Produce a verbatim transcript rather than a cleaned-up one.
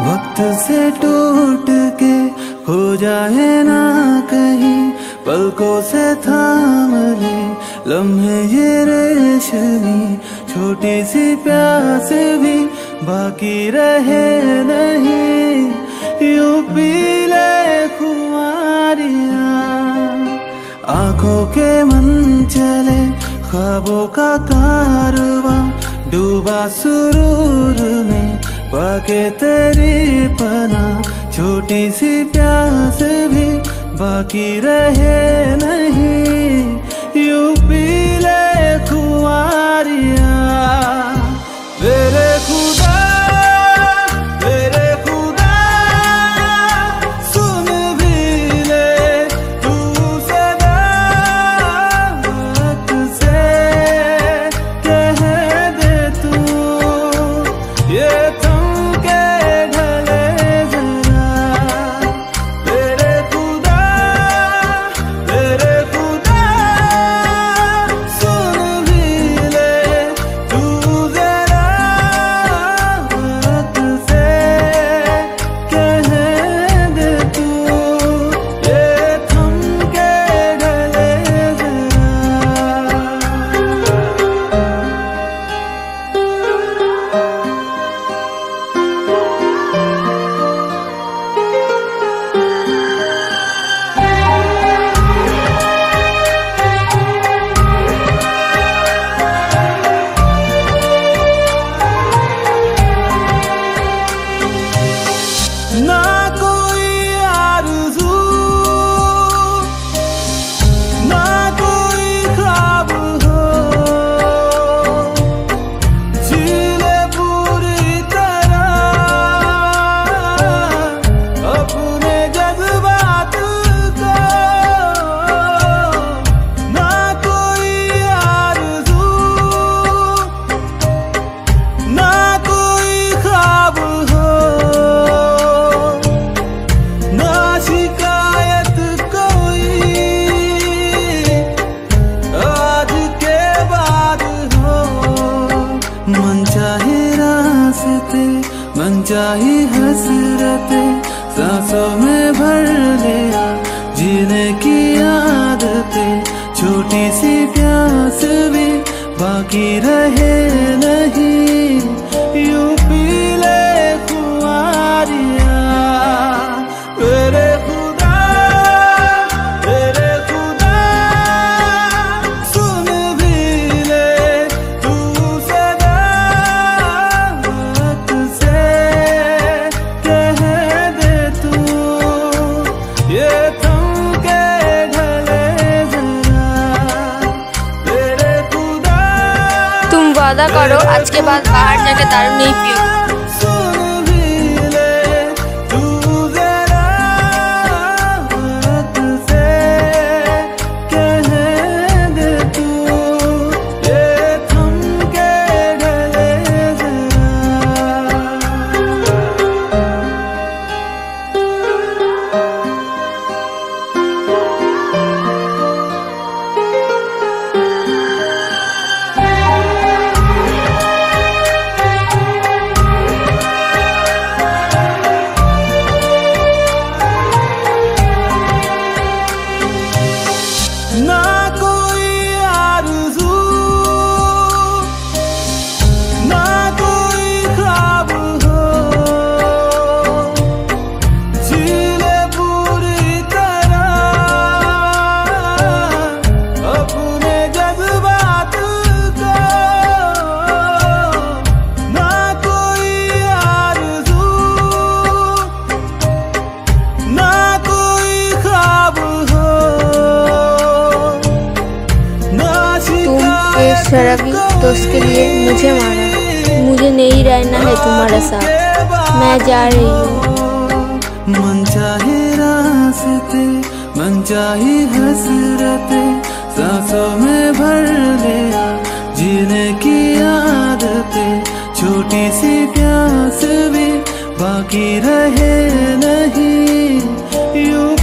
वक्त से टूट के खो जाए ना कहीं, पलकों से थाम ले लम्हे ये रेशमी, छोटी सी प्यास भी बाकी रहे नहीं, यूं पी ले खुमारियां। आंखों के मन चले ख्वाबों का कारवां, डूबा सुरूर में पाके तेरी पना, छोटी सी प्यास भी बाकी रहे नहीं, यूं पी ले खुमारियां। मेरे खुदा मेरे खुदा सुन भी ले तू सदा, वक्त से कह दे तू ये थम के ढले जरा। मेरे खुदा मेरे खुदा सुन भी ले तू जरा, वक्त से कह दे तू ये थम के ढले जरा। ना कोई आरज़ू ना कोई ख्वाब हो, जी ले पूरी तरह अपने जज्बात को। ना कोई आरज़ू ना कोई ख्वाब हो, ना शिकायत कोई आज के बाद हो। मन चाहे रास्ते मन चाहे हसरते, सांसों में भर लिया जीने की आदतें, छोटी सी प्यास भी बाकी रहे नहीं, यूं पी ले खुमारियां। मेरे खुदा मेरे खुदा सुन भी ले तू सदा, वक्त से कह दे तू ये थम के ढले जरा। मेरे खुदा तुम वादा करो आज के बाद बाहर जाके दारू नहीं पियो। सुन भी ले तू जरा, वक्त से कह दे तू ये थम के ढले जरा। ना कोई आरज़ू ना कोई ख्वाब हो, जी ले पूरी तरह अपने जज्बात को। ना कोई आरज़ू ना कोई ख्वाब हो, ना तुम एक शिकायत शराबी दोस्त के लिए मुझे मारा, मुझे नहीं रहना है तुम्हारे साथ, मैं जा रही हूँ। मन चाहे रास्ते मन चाहे हसरते, सांसों में भर लिया जीने की आदतें, छोटी सी प्यास भी बाकी रहे नहीं, यूं